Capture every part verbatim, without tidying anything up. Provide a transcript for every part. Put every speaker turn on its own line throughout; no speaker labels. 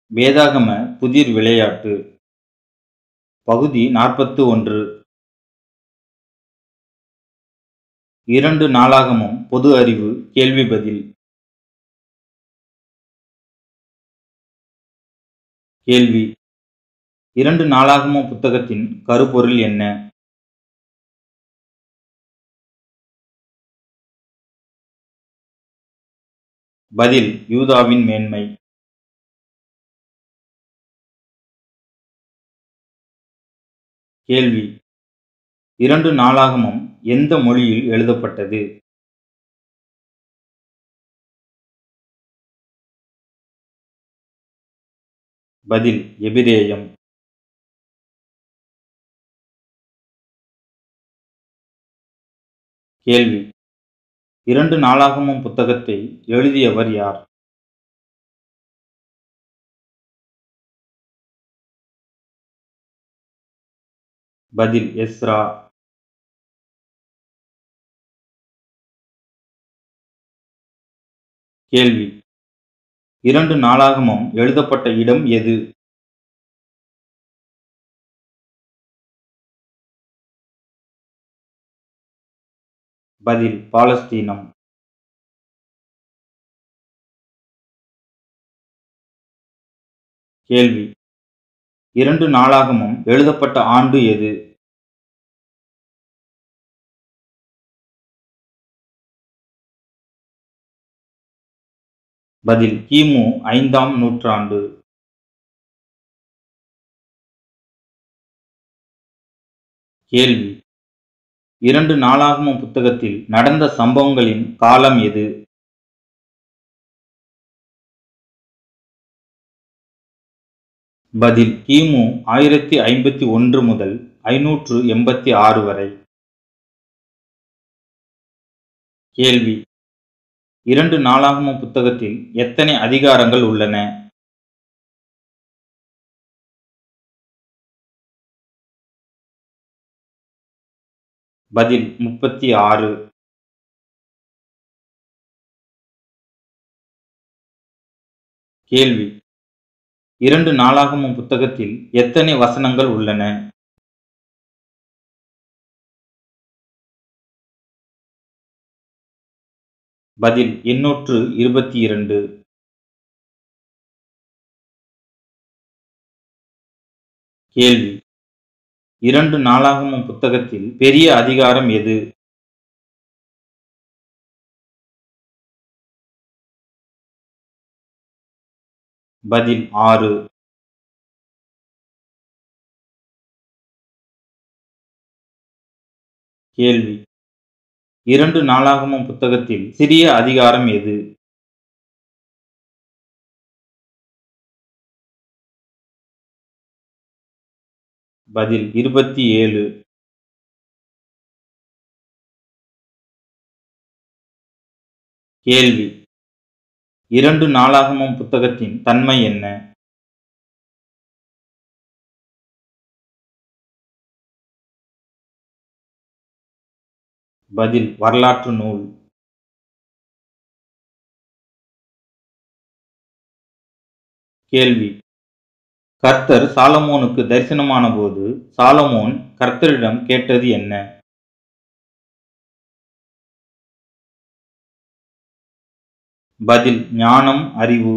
வேதாகம புதிர் விளையாட்டு பகுதி நாற்பத்து ஒன்று. இரண்டு நாளாகமும் பொது அறிவு கேள்வி பதில். கேள்வி: இரண்டு நாளாகமும் புத்தகத்தின் கருப்பொருள் என்ன? பதில்: யூதாவின் மேன்மை. கேள்வி: இரண்டு நாளாகமும் எந்த மொழியில் எழுதப்பட்டது? பதில்: எபிரேயம். கேள்வி: இரண்டு நாளாகமும் புத்தகத்தை எழுதியவர் யார்? பதில்: எஸ்ரா. கேள்வி: இரண்டு நாளாகமும் எழுதப்பட்ட இடம் எது? பதில்: பாலஸ்தீனம். கேள்வி: இரண்டு நாளாகமும் எழுதப்பட்ட ஆண்டு எது? பதில்: கிமு ஐந்தாம் நூற்றாண்டு. கேள்வி: இரண்டு நாளாகமும் புத்தகத்தில் நடந்த சம்பவங்களின் காலம் எது? பதில்: கிமு ஆயிரத்தி ஐம்பத்தி ஒன்று முதல் ஐநூற்று எண்பத்தி ஆறு வரை. கேள்வி: இரண்டு நாளாகமும் புத்தகத்தில் எத்தனை அதிகாரங்கள் உள்ளன? பதில்: முப்பத்தி ஆறு. கேள்வி: இரண்டு நாளாகமும் புத்தகத்தில் எத்தனை வசனங்கள் உள்ளன? பதில்: எண்ணூற்று இருபத்தி இரண்டு. கேள்வி: இரண்டு நாளாகமும் புத்தகத்தில் பெரிய அதிகாரம் எது? பதில்: ஆறு. கேள்வி: இரண்டு நாளாகமும் புத்தகத்தில் சிறிய அதிகாரம் எது? பதில்: இருபத்தி ஏழு. கேள்வி: இரண்டு நாளாகமும் புத்தகத்தின் தன்மை என்ன? பதில்: வரலாற்று நூல். கேள்வி: கர்த்தர் சாலமோனுக்கு தரிசனமான போது சாலமோன் கர்த்தரிடம் கேட்டது என்ன? பதில்: ஞானம், அறிவு.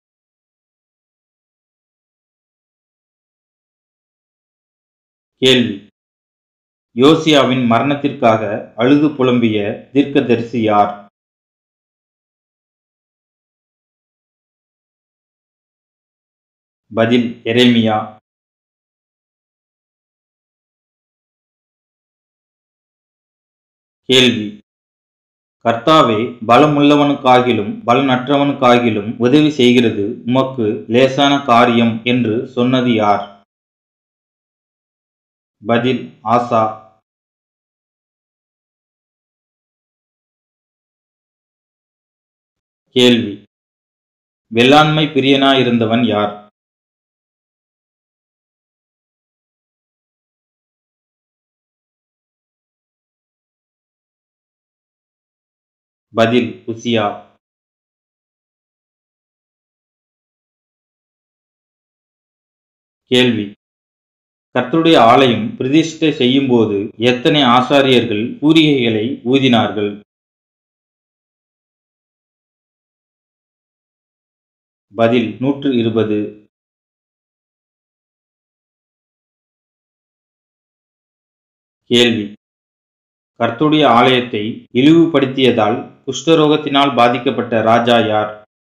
கேள்வி: யோசியாவின் மரணத்திற்காக அழுது புலம்பிய தீர்க்கதரிசி யார்? பதில்: எரேமியா. கேள்வி: கர்த்தாவே, பலமுள்ளவனுக்காகிலும் பலனற்றவனுக்காகிலும் உதவி செய்கிறது உமக்கு லேசான காரியம் என்று சொன்னது யார்? பதில்: ஆசா. கேள்வி: வெள்ளாண்மை பிரியனாயிருந்தவன் யார்? பதில்: உசியா. கேள்வி: கர்த்தருடைய ஆலயம் பிரதிஷ்டை செய்யும் போது எத்தனை ஆசாரியர்கள் பூரிகைகளை ஊதினார்கள்? பதில்: நூற்று இருபது. கேள்வி: கர்த்தருடைய ஆலயத்தை இழிவுபடுத்தியதால் குஷ்டரோகத்தினால் பாதிக்கப்பட்ட ராஜா யார்?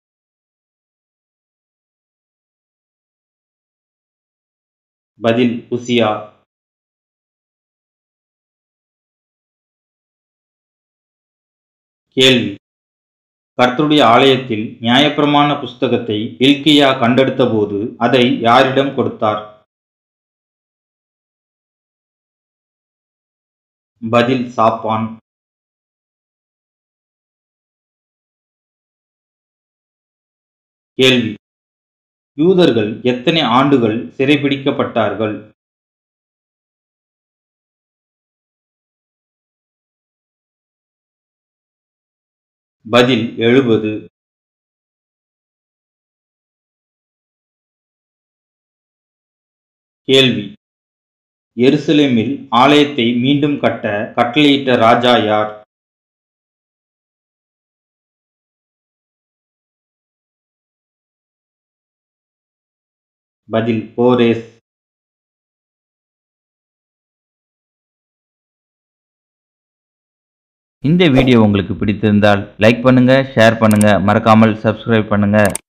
பதில்: உசியா. கேள்வி: கர்த்தருடைய ஆலயத்தில் நியாயப்பிரமாண புஸ்தகத்தை இல்க்கியா கண்டெடுத்தபோது அதை யாரிடம் கொடுத்தார்? பதில்: சாப்பான். கேள்வி: யூதர்கள் எத்தனை ஆண்டுகள் சிறைபிடிக்கப்பட்டார்கள்? பதில்: எழுபது. கேள்வி: எருசலேமில் ஆலயத்தை மீண்டும் கட்ட கட்டளையிட்ட ராஜா யார்? பதில்: கோரேஸ். இந்த வீடியோ உங்களுக்கு பிடித்திருந்தால் லைக் பண்ணுங்க, ஷேர் பண்ணுங்க, மறக்காமல் சப்ஸ்கிரைப் பண்ணுங்க.